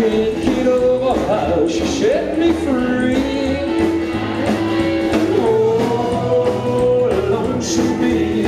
can't get over how she set me free. Oh, lonesome me.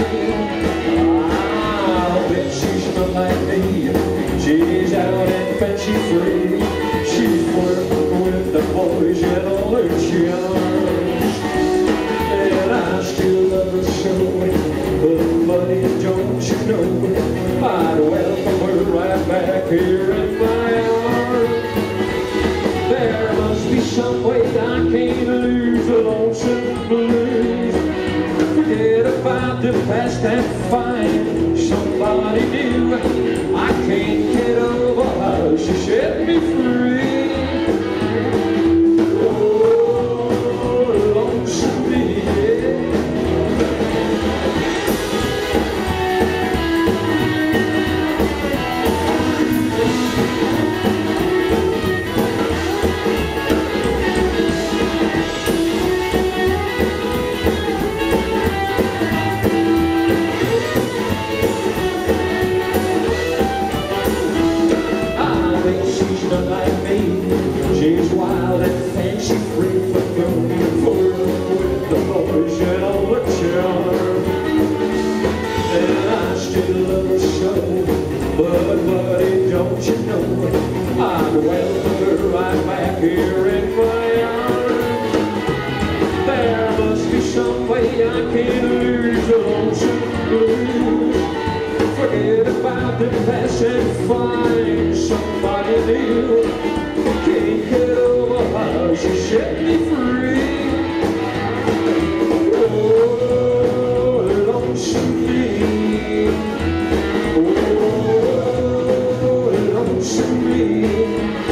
I bet she's not like me. She's out and fancy free. She's flirting with the boys and all her charms. And I still love her so. But buddy, don't you know, I'd welcome her right back here in my arms. There must be some way I can't lose the lonesome blues. Forget about the past and find somebody new. I can't get over how she set me free. Oh, lonesome me, yeah. She's not like me. She's wild and fancy free for going forward with the boys and all the charm. And I still love her so. But buddy, don't you know, I'd welcome her right back here in my arms. There must be some way I can lose the lonesome blues. Forget about the past and find somebody new. Can't get over how she set me free. Oh, lonesome me. Oh, lonesome me.